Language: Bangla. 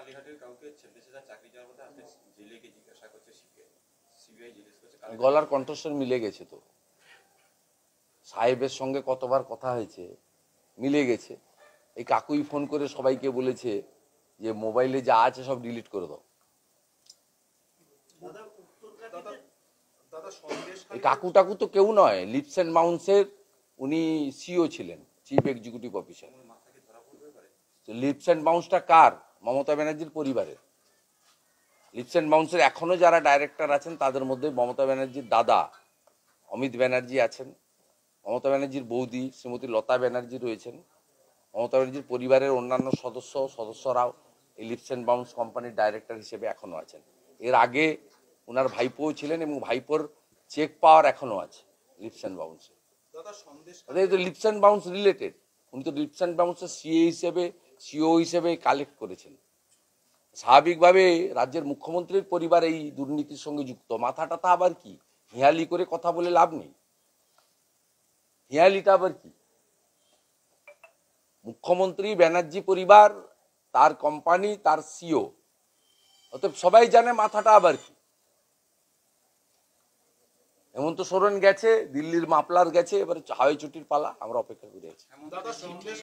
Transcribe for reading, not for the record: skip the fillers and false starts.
গলার কণ্ঠস্বর মিলে গেছে তো, সাহেবের সঙ্গে কতবার কথা হয়েছে, মিলে গেছে। এই কাকুই ফোন করে সবাইকে বলেছে যে মোবাইলে যা আছে সব ডিলিট করে দাও। এই কাকু টাকু তো কেউ নয়, লিপস অ্যান্ড বাউন্সের উনি সিও ছিলেন, chief executive officer. Leaps and বাউন্সটা কার? মমতা ব্যানার্জির পরিবারের। লিপস অ্যান্ড বাউন্সের এখনো যারা ডাইরেক্টর আছেন তাদের মধ্যে মমতা ব্যানার্জির দাদা অমিত ব্যানার্জি আছেন, মমতা ব্যানার্জির বৌদি শ্রীমতী লতা ব্যানার্জি রয়েছেন, মমতা ব্যানার্জির পরিবারের অন্যান্য সদস্যরাও এই লিপস অ্যান্ড বাউন্স কোম্পানির ডাইরেক্টর হিসেবে এখনো আছেন। এর আগে ওনার ভাইপোও ছিলেন এবং ভাইপোর চেক পাওয়ার এখনো আছে লিপস অ্যান্ড বাউন্সে। লিপস অ্যান্ড বাউন্স রিলেটেড, উনি তো লিপস অ্যান্ড বাউন্সের সিও হিসেবে কালেক্ট করেছেন। স্বাভাবিকভাবে রাজ্যের মুখ্যমন্ত্রীর পরিবার এই দুর্নীতির সঙ্গে যুক্ত। মাথাটা তা আবার কি? হিয়ালি করে কথা বলে লাভ নেই। হিয়ালিটা আবার কি? মুখ্যমন্ত্রী, ব্যানার্জি পরিবার, তার কোম্পানি, তার সিও, অতএব সবাই জানে মাথাটা আবার কি। হেমন্ত সোরেন গেছে, দিল্লির মাপলার গেছে, এবার হাওয়াই ছুটির পালা, আমরা অপেক্ষা করে আছি।